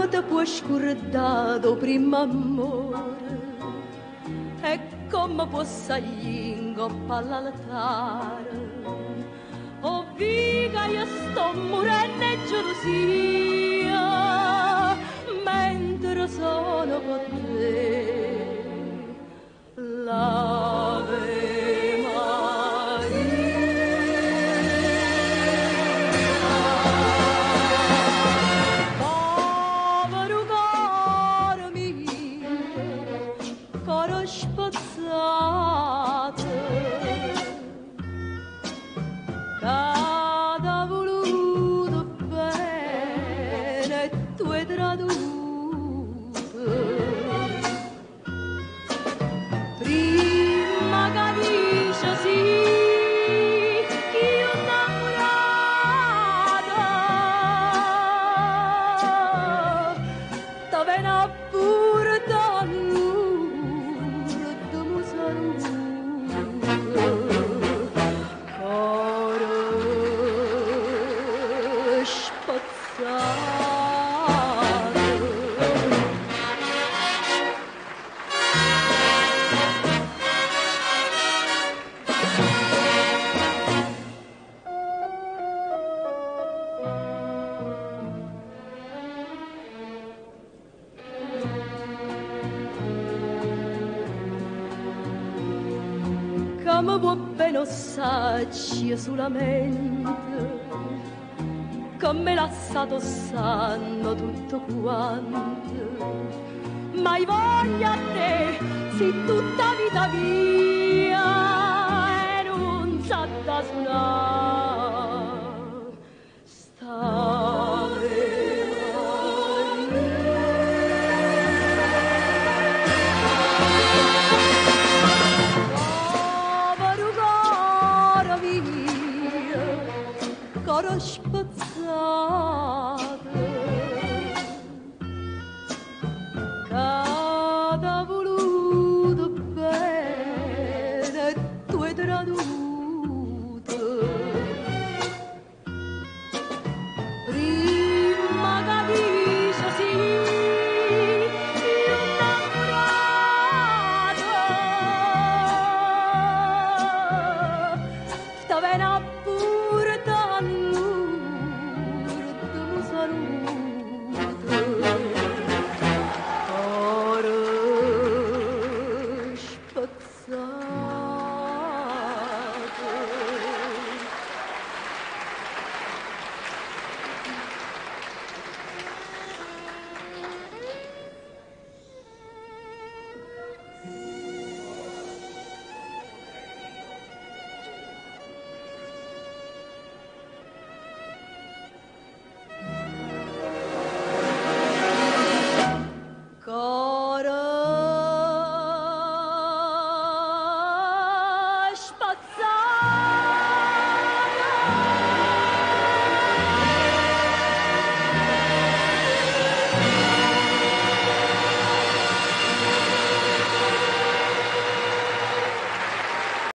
te può scordare il primo amore e come può salire in coppa all'altare. Oh viga, io sto morendo di gelosia mentre sono con te. L'Ave Maria. Povero caro mio, coro spazzato, t'ha voluto bene e tu hai tradito. Prima che dice sì, che io innamorata, t'aveva pure d'allure e mi saluto. Coro spazzato. Come può bene ossacci sulla mente, come l'ha stato sanno tutto quanto, ma hai voglia a te, si tutta vita mia, e non sa da suonare, stave coro spazzato.